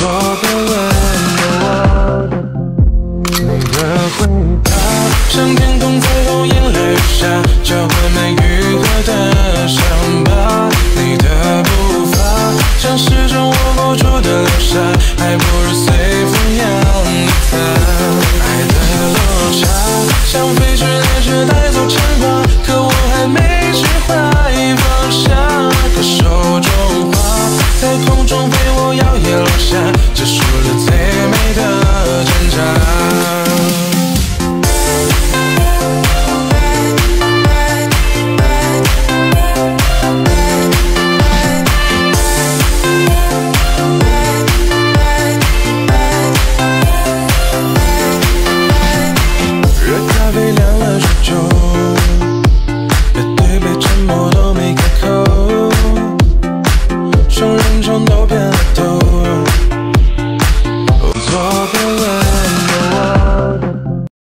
多个温柔你的回答，像天空彩虹眼泪下，交换没愈合的伤疤。你的步伐像时钟握不住的流沙，还不如随风扬的它。爱的落差，像飞驰列车带走牵挂，可我还没学会放下。可手中花在空中被我摇曳落下，这束